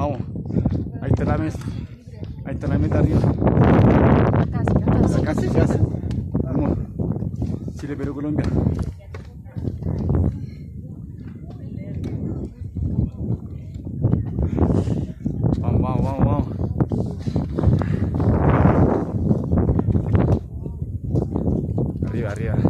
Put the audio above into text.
Vamos. Ahí está la mesa. Ahí está la meta arriba. Casi, casi. Vamos. Chile, Perú, Colombia. Vamos, vamos, vamos, vamos. Arriba, arriba.